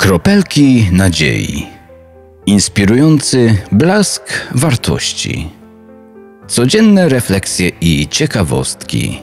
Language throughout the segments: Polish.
Kropelki nadziei. Inspirujący blask wartości. Codzienne refleksje i ciekawostki.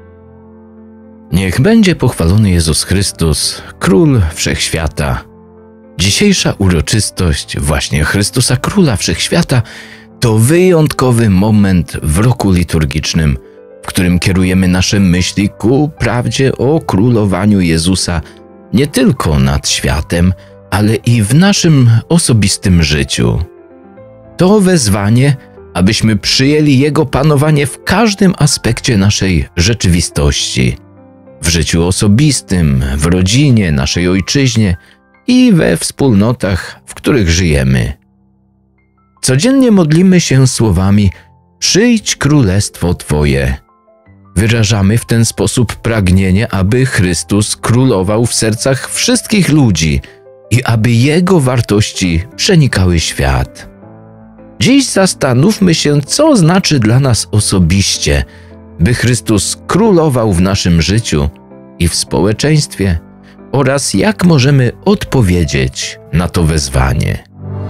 Niech będzie pochwalony Jezus Chrystus, Król Wszechświata. Dzisiejsza uroczystość właśnie Chrystusa Króla Wszechświata to wyjątkowy moment w roku liturgicznym, w którym kierujemy nasze myśli ku prawdzie o królowaniu Jezusa nie tylko nad światem, ale i w naszym osobistym życiu. To wezwanie, abyśmy przyjęli Jego panowanie w każdym aspekcie naszej rzeczywistości, w życiu osobistym, w rodzinie, naszej ojczyźnie i we wspólnotach, w których żyjemy. Codziennie modlimy się słowami: „Przyjdź królestwo Twoje”. Wyrażamy w ten sposób pragnienie, aby Chrystus królował w sercach wszystkich ludzi i aby Jego wartości przenikały świat. Dziś zastanówmy się, co znaczy dla nas osobiście, by Chrystus królował w naszym życiu i w społeczeństwie, oraz jak możemy odpowiedzieć na to wezwanie.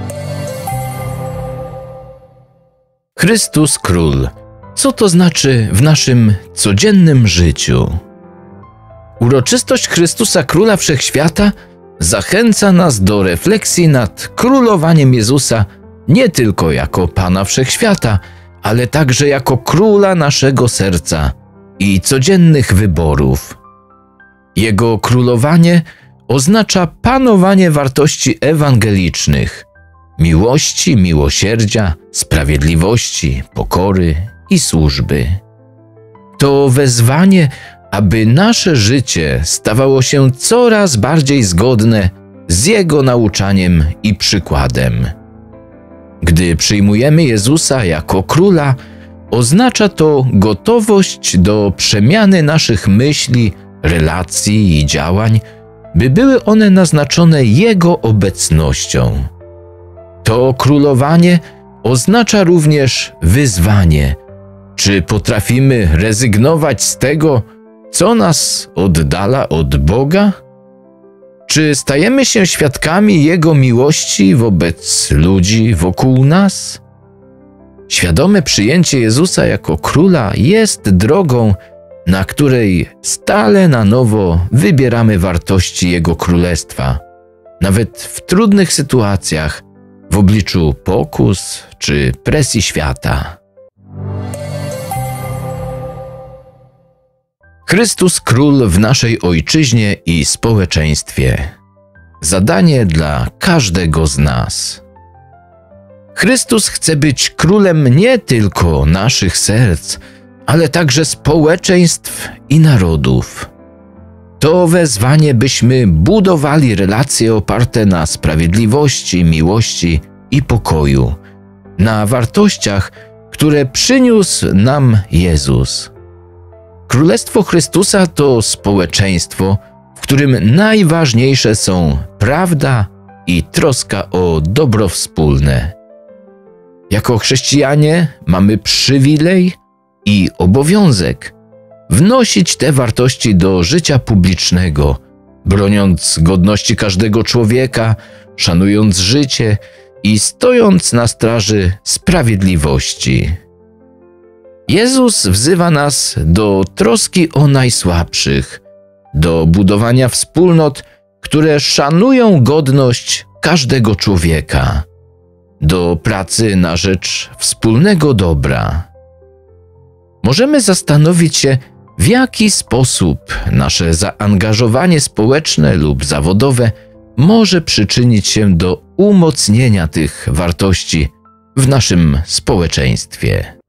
Chrystus Król. Co to znaczy w naszym codziennym życiu? Uroczystość Chrystusa Króla Wszechświata zachęca nas do refleksji nad królowaniem Jezusa nie tylko jako Pana Wszechświata, ale także jako Króla naszego serca i codziennych wyborów. Jego królowanie oznacza panowanie wartości ewangelicznych, miłości, miłosierdzia, sprawiedliwości, pokory i służby. To wezwanie, aby nasze życie stawało się coraz bardziej zgodne z Jego nauczaniem i przykładem. Gdy przyjmujemy Jezusa jako Króla, oznacza to gotowość do przemiany naszych myśli, relacji i działań, by były one naznaczone Jego obecnością. To królowanie oznacza również wyzwanie. Czy potrafimy rezygnować z tego, co nas oddala od Boga? Czy stajemy się świadkami Jego miłości wobec ludzi wokół nas? Świadome przyjęcie Jezusa jako Króla jest drogą, na której stale na nowo wybieramy wartości Jego Królestwa, nawet w trudnych sytuacjach, w obliczu pokus czy presji świata. Chrystus Król w naszej ojczyźnie i społeczeństwie. Zadanie dla każdego z nas. Chrystus chce być królem nie tylko naszych serc, ale także społeczeństw i narodów. To wezwanie, byśmy budowali relacje oparte na sprawiedliwości, miłości i pokoju, na wartościach, które przyniósł nam Jezus. Królestwo Chrystusa to społeczeństwo, w którym najważniejsze są prawda i troska o dobro wspólne. Jako chrześcijanie mamy przywilej i obowiązek wnosić te wartości do życia publicznego, broniąc godności każdego człowieka, szanując życie i stojąc na straży sprawiedliwości. Jezus wzywa nas do troski o najsłabszych, do budowania wspólnot, które szanują godność każdego człowieka, do pracy na rzecz wspólnego dobra. Możemy zastanowić się, w jaki sposób nasze zaangażowanie społeczne lub zawodowe może przyczynić się do umocnienia tych wartości w naszym społeczeństwie.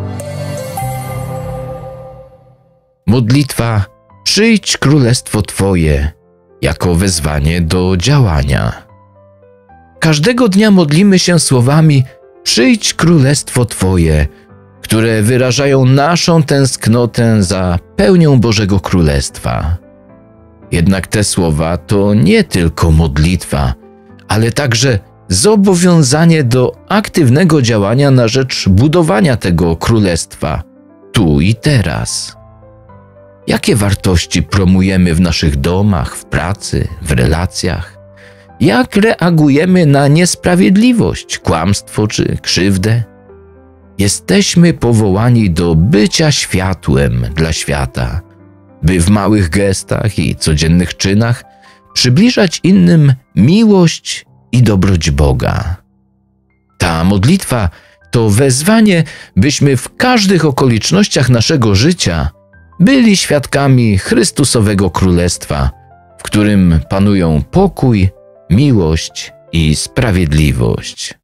Modlitwa „Przyjdź królestwo Twoje” jako wezwanie do działania. Każdego dnia modlimy się słowami „Przyjdź królestwo Twoje”, które wyrażają naszą tęsknotę za pełnią Bożego Królestwa. Jednak te słowa to nie tylko modlitwa, ale także zobowiązanie do aktywnego działania na rzecz budowania tego Królestwa tu i teraz. Jakie wartości promujemy w naszych domach, w pracy, w relacjach? jak reagujemy na niesprawiedliwość, kłamstwo czy krzywdę. Jesteśmy powołani do bycia światłem dla świata, by w małych gestach i codziennych czynach przybliżać innym miłość i dobroć Boga. Ta modlitwa to wezwanie, byśmy w każdych okolicznościach naszego życia byli świadkami Chrystusowego Królestwa, w którym panują pokój, miłość i sprawiedliwość.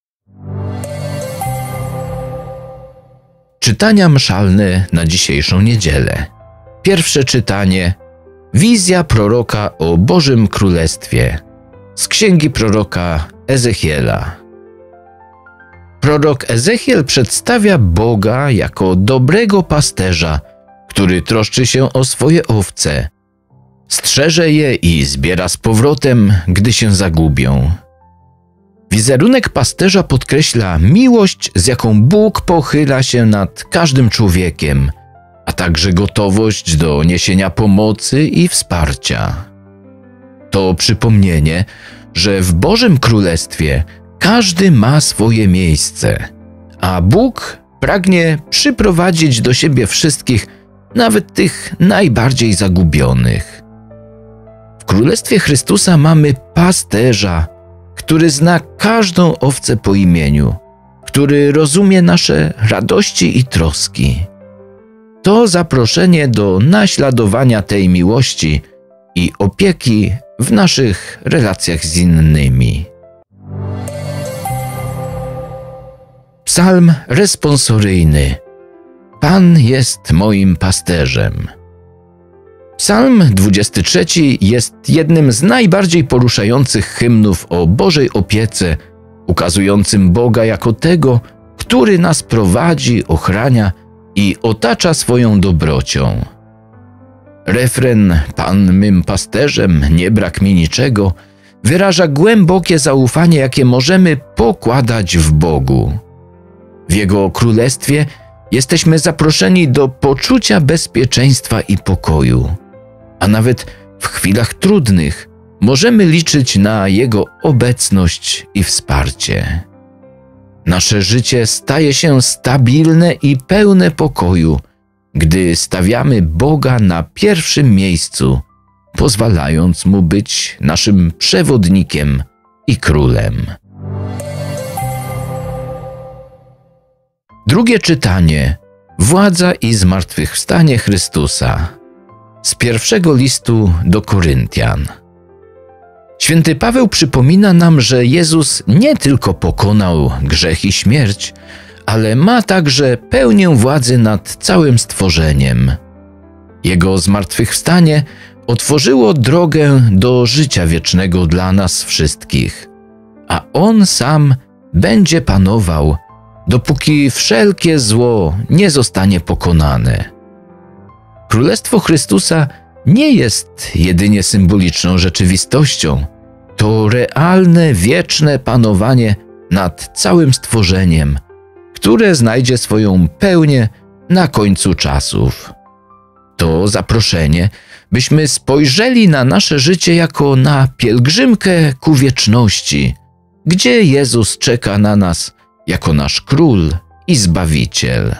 Czytania mszalne na dzisiejszą niedzielę. Pierwsze czytanie. Wizja proroka o Bożym Królestwie z księgi proroka Ezechiela. Prorok Ezechiel przedstawia Boga jako dobrego pasterza, który troszczy się o swoje owce, strzeże je i zbiera z powrotem, gdy się zagubią. Wizerunek pasterza podkreśla miłość, z jaką Bóg pochyla się nad każdym człowiekiem, a także gotowość do niesienia pomocy i wsparcia. To przypomnienie, że w Bożym Królestwie każdy ma swoje miejsce, a Bóg pragnie przyprowadzić do siebie wszystkich, nawet tych najbardziej zagubionych. W Królestwie Chrystusa mamy pasterza, który zna każdą owcę po imieniu, który rozumie nasze radości i troski. To zaproszenie do naśladowania tej miłości i opieki w naszych relacjach z innymi. Psalm responsoryjny. Pan jest moim pasterzem. Psalm 23 jest jednym z najbardziej poruszających hymnów o Bożej opiece, ukazującym Boga jako tego, który nas prowadzi, ochrania i otacza swoją dobrocią. Refren „Pan mym pasterzem, nie brak mi niczego” wyraża głębokie zaufanie, jakie możemy pokładać w Bogu. W Jego Królestwie jesteśmy zaproszeni do poczucia bezpieczeństwa i pokoju, a nawet w chwilach trudnych możemy liczyć na Jego obecność i wsparcie. Nasze życie staje się stabilne i pełne pokoju, gdy stawiamy Boga na pierwszym miejscu, pozwalając Mu być naszym przewodnikiem i królem. Drugie czytanie. Władza i zmartwychwstanie Chrystusa. Z pierwszego listu do Koryntian. Święty Paweł przypomina nam, że Jezus nie tylko pokonał grzech i śmierć, ale ma także pełnię władzy nad całym stworzeniem. Jego zmartwychwstanie otworzyło drogę do życia wiecznego dla nas wszystkich, a On sam będzie panował, dopóki wszelkie zło nie zostanie pokonane. Królestwo Chrystusa nie jest jedynie symboliczną rzeczywistością. To realne, wieczne panowanie nad całym stworzeniem, które znajdzie swoją pełnię na końcu czasów. To zaproszenie, byśmy spojrzeli na nasze życie jako na pielgrzymkę ku wieczności, gdzie Jezus czeka na nas jako nasz Król i Zbawiciel.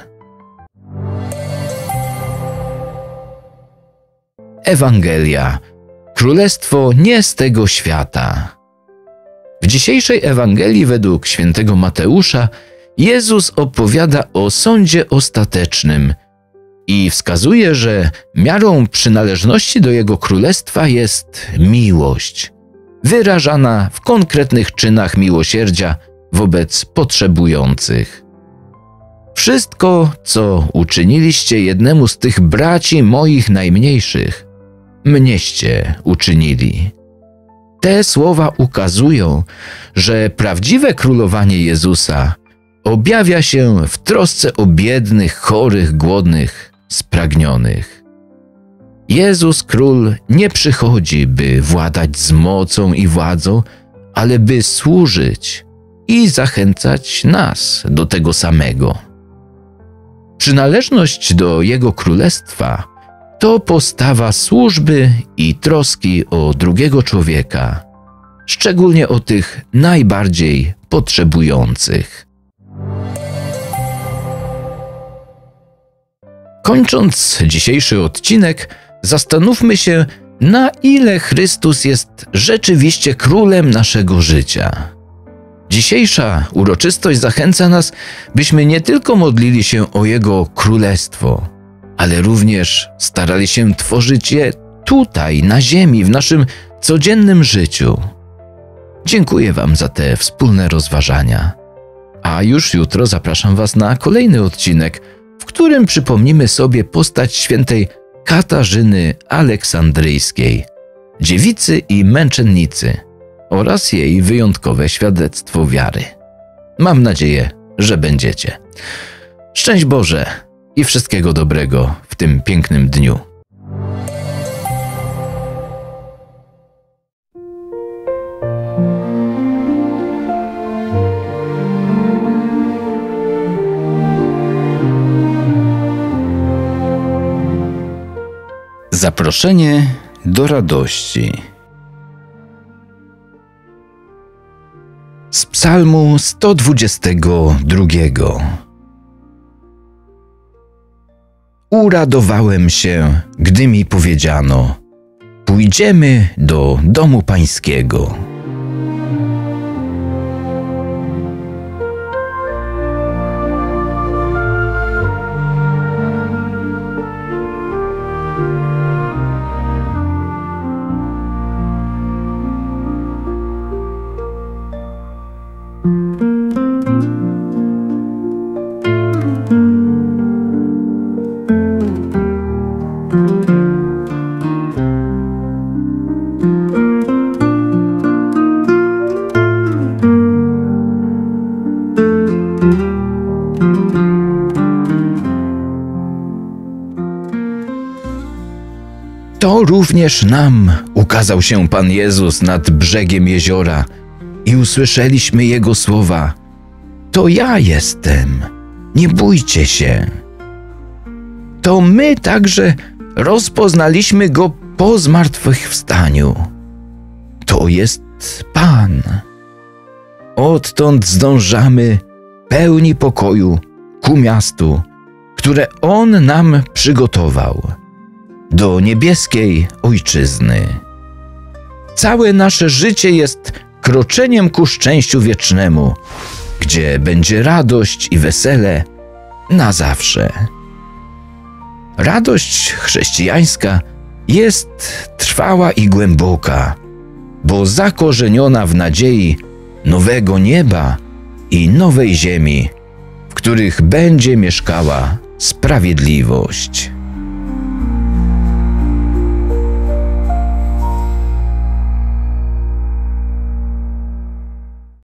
Ewangelia. Królestwo nie z tego świata. W dzisiejszej Ewangelii według świętego Mateusza Jezus opowiada o sądzie ostatecznym i wskazuje, że miarą przynależności do Jego Królestwa jest miłość, wyrażana w konkretnych czynach miłosierdzia wobec potrzebujących. Wszystko, co uczyniliście jednemu z tych braci moich najmniejszych, mnieście uczynili. Te słowa ukazują, że prawdziwe królowanie Jezusa objawia się w trosce o biednych, chorych, głodnych, spragnionych. Jezus Król nie przychodzi, by władać z mocą i władzą, ale by służyć i zachęcać nas do tego samego. Przynależność do Jego Królestwa to postawa służby i troski o drugiego człowieka, szczególnie o tych najbardziej potrzebujących. Kończąc dzisiejszy odcinek, zastanówmy się, na ile Chrystus jest rzeczywiście królem naszego życia. Dzisiejsza uroczystość zachęca nas, byśmy nie tylko modlili się o Jego królestwo, ale również starali się tworzyć je tutaj, na ziemi, w naszym codziennym życiu. Dziękuję Wam za te wspólne rozważania. A już jutro zapraszam Was na kolejny odcinek, w którym przypomnimy sobie postać świętej Katarzyny Aleksandryjskiej, dziewicy i męczennicy, oraz jej wyjątkowe świadectwo wiary. Mam nadzieję, że będziecie. Szczęść Boże i wszystkiego dobrego w tym pięknym dniu. Zaproszenie do radości. Z Psalmu 122. Uradowałem się, gdy mi powiedziano: pójdziemy do domu Pańskiego. To również nam ukazał się Pan Jezus nad brzegiem jeziora i usłyszeliśmy Jego słowa: to ja jestem, nie bójcie się. To my także rozpoznaliśmy Go po zmartwychwstaniu. To jest Pan. Odtąd zdążamy pełni pokoju ku miastu, które On nam przygotował, do niebieskiej Ojczyzny. Całe nasze życie jest kroczeniem ku szczęściu wiecznemu, gdzie będzie radość i wesele na zawsze. Radość chrześcijańska jest trwała i głęboka, bo zakorzeniona w nadziei nowego nieba i nowej ziemi, w których będzie mieszkała sprawiedliwość.